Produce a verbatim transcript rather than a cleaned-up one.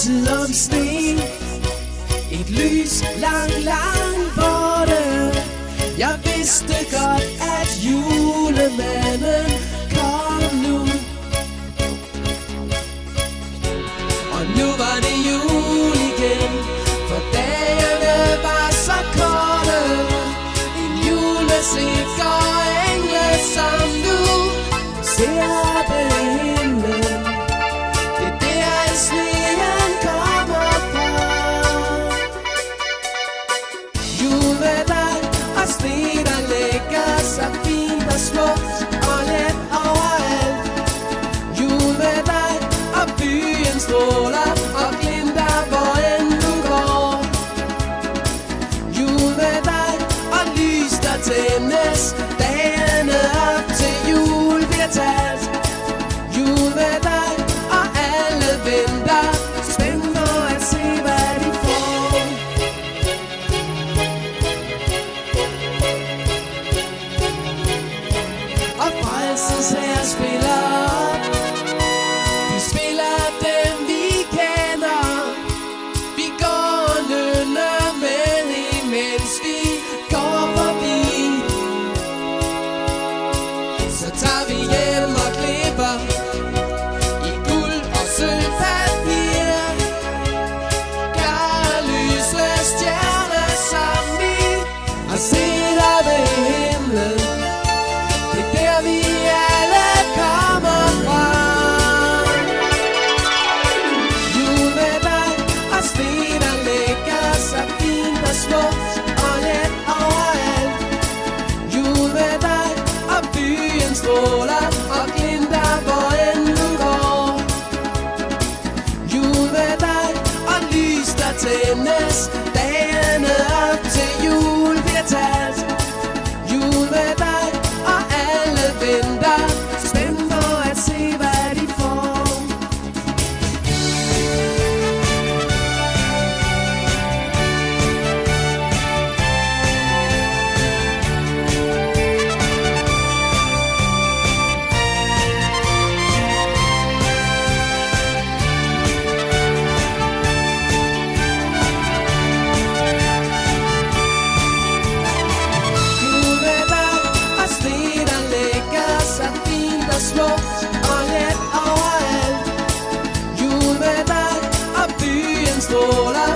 altid om sne. Et lys langt, langt borte. Jeg vidste godt, at julemanden kom nu. Og nu var det jul igen, for dagene var så korte. En juleset går engle som nu ser på himlen. Det er der sneen kommer fra. Jul med dig og sne, der lægger sig fint og smukt og let overalt. Jul med dig og byen stråler og glimter, hvor end du går. Jul med dig og lys, der tændes, dagene op til jul bliver talt. Jul med dig og alle venter, spændt på at se, hvad de får. Og frelsens her spiller op. De spiller dem vi kender. Vi går og nynner med, imens vi går forbi. Så tager vi hjem og klipper i guld og sølvpapir. Gør lyse stjerner som vi har set op i himlen. Det er der vi alle kommer fra. Jul med dig og sne, der lægger sig fint og smukt og let overalt. Jul med dig og byen stråler og glimter, hvor end du går. Jul med dig og lys, der tændes, dagene op til jul bliver talt. Jul med dig og alle venter, spændt på at se, hvad de får. Jul med dig og sne, der lægger sig fint og smukt og let overalt. Jul med dig og byen stråler